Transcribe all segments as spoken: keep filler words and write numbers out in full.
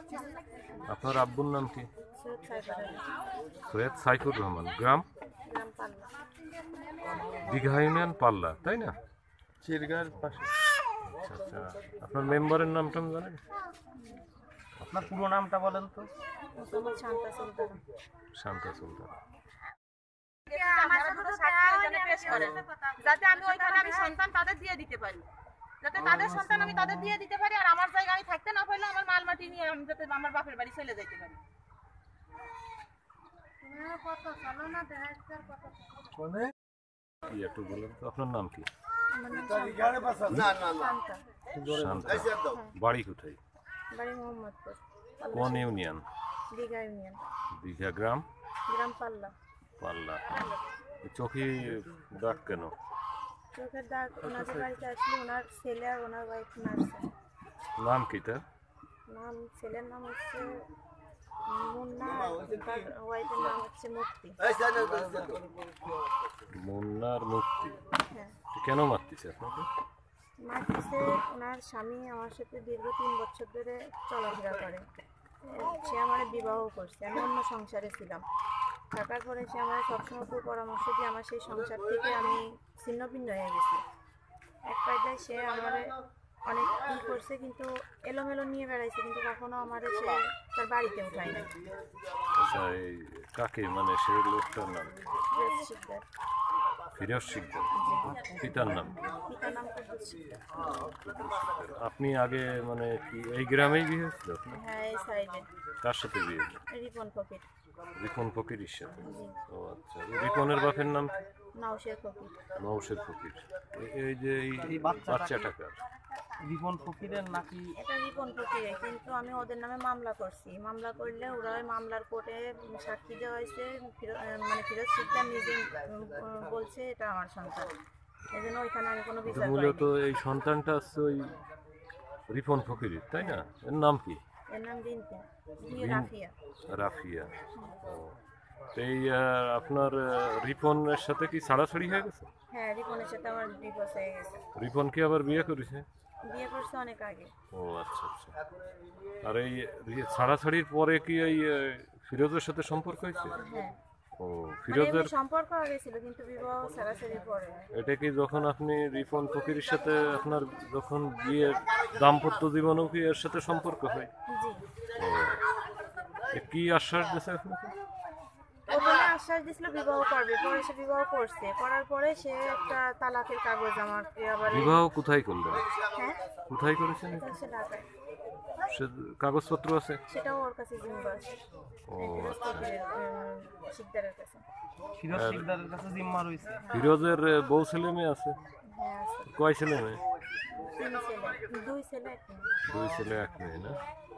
আপনার আব্বুর নাম কি? সৈয়দ সাইফুর আলী। সৈয়দ সাইফুর রহমান। গ্রাম? গ্রাম পাল্লা। দীঘা ইউনিয়ন, পাল্লা, তাই না? চিরগার পাশে। আচ্ছা আচ্ছা। আপনার মেম্বারের নামটা জানেন? আপনার পুরো নামটা বলেন তো। মোহাম্মদ শান্তা সুলতানা। শান্তা সুলতানা। যাতে আমি ওইখানে আমি সন্তান তাদের দিয়ে দিতে পারি, যাতে তাদের সন্তান আমি তাদের দিয়ে দিতে পারি, আর আমার জায়গায় আমি থাকতে না পারলে আমার মাল মাটি নিয়ে আমি যাতে আমার বাপের বাড়ি চলে যেতে পারি। কি একটু বলেন তো, আপনার নাম কি? শান্তা। শান্তা। বাড়ি কোথায়? বাড়ি মোহাম্মদপুর। কোন ইউনিয়ন? দীঘা ইউনিয়ন। দীঘা। গ্রাম? গ্রাম পাল্লা। পাল্লা। চোখে দাগ কেন? চোখের দাগ ওনাদের বাড়িতে আসলে ওনার ছেলে আর ওনার ওয়াইফ নার্স। নাম কি তার? নাম ছেলের নাম হচ্ছে মুন্না, তার ওয়াইফের নাম হচ্ছে মুক্তি। মুন্নার মুক্তি। হ্যাঁ। কেন মারতেছে আপনাকে? মারতেছে ওনার স্বামী আমার সাথে দীর্ঘ তিন বছর ধরে চলাফেরা করে। সে আমার বিবাহ করছে, আমি অন্য সংসারে ছিলাম। থাকার পরে সে আমার সবসময় খুব পরামর্শ দিয়ে আমার সেই সংসার থেকে আমি ছিন্ন ভিন্ন হয়ে গেছি। এক কায়দায় সে আমার অনেক ই করছে, কিন্তু এলোমেলো নিয়ে বেড়াইছে, কিন্তু কখনো আমার সে তার বাড়িতে উঠায় নাই। আচ্ছা, এই কাকে মানে সেই লোকটার নাম? ফিরোজ শিকদার। ফিরোজ শিকদার। পিতার নাম? পিতার নাম কুদ্দুস শিকদার। আপনি আগে মানে কি এই গ্রামেই বিয়ে হয়েছিল আপনার? হ্যাঁ, এই সাইডে। কার সাথে বিয়ে? রিপন ফকির। রিপন ফকিরের সাথে। জি। ও আচ্ছা। রিপনের বাপের নাম? নওশের ফকির। নওশের ফকির। এই- এই যে এই এই বাচ্চাটা- বাচ্চাটা কার? রিপন ফকিরের নাকি? এটা রিপন ফকিরের, কিন্তু আমি ওদের নামে মামলা করছি। মামলা করলে ওরা ওই মামলার কোর্টে সাক্ষী দেওয়া হয়েছে, ফিরো- মানে ফিরোজ শিকদার নিজে উম, বলছে এটা আমার সন্তান। এই জন্য ওইখানে আমি কোনো বিচার মূলত পাইনি। এই সন্তানটা হচ্ছে ওই রিপন ফকিরের, তাই না? এর নাম কি? এর নাম রিন্তি। জি, রিন- রাফিয়া। রাফিয়া। ও। তো এই আহ, আপনার আহ, রিপনের সাথে কি ছাড়াছাড়ি হয়ে গেছে? হ্যাঁ, রিপনের সাথে আমার ডিভোর্স হয়ে গেছে। রিপন কি আবার বিয়ে করেছে? বিয়ে করছে অনেক আগে। ও আচ্ছা আচ্ছা। আর এই রি- ছাড়াছাড়ির পরে কি এই আহ, ফিরোজের সাথে সম্পর্ক হয়েছে? হ্যাঁ, ও মানে ফিরোজের। এমনি সম্পর্ক আগে ছিল, কিন্তু বিবাহ ছাড়াছাড়ির পরে। এটা কি যখন আপনি রিপন ফকিরের সাথে আপনার যখন বিয়ের দাম্পত্য জীবনও কি এর সাথে সম্পর্ক হয়? জি। ও। এ কি আশ্বাস দিয়েছে আপনাকে? প্রথমে আশ্বাস দিছিল বিবাহ করবে, পরে সে বিবাহ করছে। করার পরে সে একটা তালাকের কাগজ আমাকে আবার। বিবাহ কোথায় করলেন? হ্যাঁ, কোথায় করেছেন? এটা হচ্ছে ঢাকায়। সে কাগজপত্র আছে? সেটাও ওর কাছে জিম্মা আছে। ও এই ফিরোজ আচ্ছা। ফকিরের, উম, শিকদারের কাছে। ফিরোজ শিকদারের কাছে জিম্মা রয়েছে। ফিরোজের আহ, বউ ছেলে মেয়ে আছে? হ্যাঁ, আছে। কয় ছেলে মেয়ে? তিন ছেলে, দুই ছেলে এক মেয়ে। দুই ছেলে এক মেয়ে না?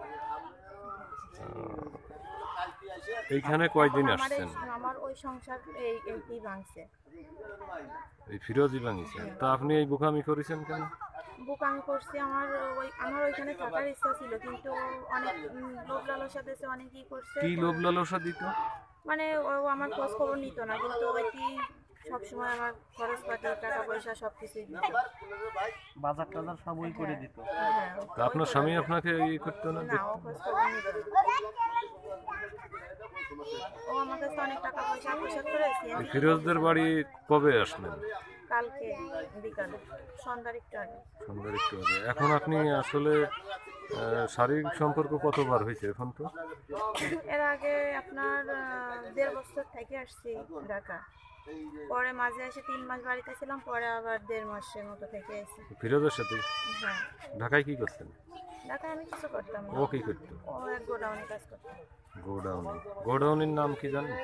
আহ, এইখানে কয়দিন আমার এই- আসছেন? আমার ওই সংসার এই এইটি ভাঙছে। এই ফিরোজই ভাঙিছে। তা আপনি এই বোকামি করেছেন কেন? বুক আমি করছি, আমার ওই আমার ওইখানে থাকার ইচ্ছা ছিল, কিন্তু অনেক উম, লোভ লালসা দেশে অনেকই করছে। কি লোভ লালসা দিত? মানে ও আমার খোঁজ খবর নিত না, কিন্তু ওইটি সবসময় আমার খরচপাতি টাকা পয়সা সব কিছুই দিত। বাজার টাজার সব ওই করে দিত। হ্যাঁ, তা আপনার স্বামী আপনাকে ই করতো না? না, ও খোঁজ খবর নিত না। ও আমার কাছে অনেক টাকা পয়সা পয়সা করেছে। এই ফিরোজদের বাড়ি কবে আসলেন? কালকে বিকালে, সন্ধ্যার একটু আগে। সন্ধ্যার একটু আগে। এখন আপনি আসলে আহ, শারীরিক সম্পর্ক কতবার হয়েছে এখন তো? এর আগে আপনার আহ, দেড় বছর থেকে আসছি ঢাকা। পরে মাঝে এসে তিন মাস বাড়িতে ছিলাম, পরে আবার দেড় মাসের মতো থেকে এসেছি। ফিরোজের সাথে? হ্যাঁ, ঢাকায় কি করতেন? ঢাকায় আমি কিছু করতাম না। ও কি করতো? ও এক গোডাউনে কাজ করতাম। গোডাউনে। গোডাউনের নাম কি জানেন?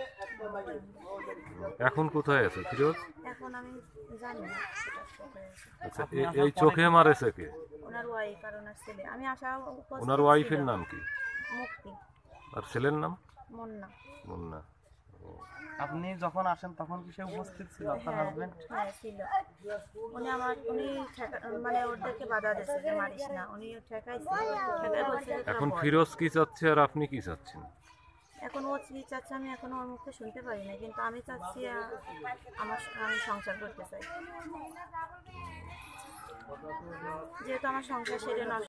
এখন কোথায় আছে ফিরোজ? এখন আমি জানি না সেটা কোথায় আছে। আচ্ছা, এ- এই চোখে মারেছে কে? ওনার ওয়াইফ আর ওনার ছেলে। আমি আসা উপস্থিত ওনার ওয়াইফের ছিলাম। নাম কি? মুক্তি। আর ছেলের নাম? মুন্না। মুন্না। আপনি যখন আসেন তখন কি সে উপস্থিত ছিল আপনার হ্যাঁ, হাজবেন্ড? হ্যাঁ ছিল। উনি আমার উনি ঠেকা- মানে ওদেরকে বাধা দিচ্ছে যে মারিস না। উনি ঠেকাইছে, ঠেকাই বলছে যে তোরা এখন বল। ফিরোজ কি চাচ্ছে আর আপনি কি চাচ্ছেন? এখন ও কি চাচ্ছে আমি এখনো ওর মুখে শুনতে পারি না, কিন্তু আমি চাচ্ছি আহ, আমার আমি সংসার করতে চাই, যেহেতু আমার সংসার সেরে নষ্ট।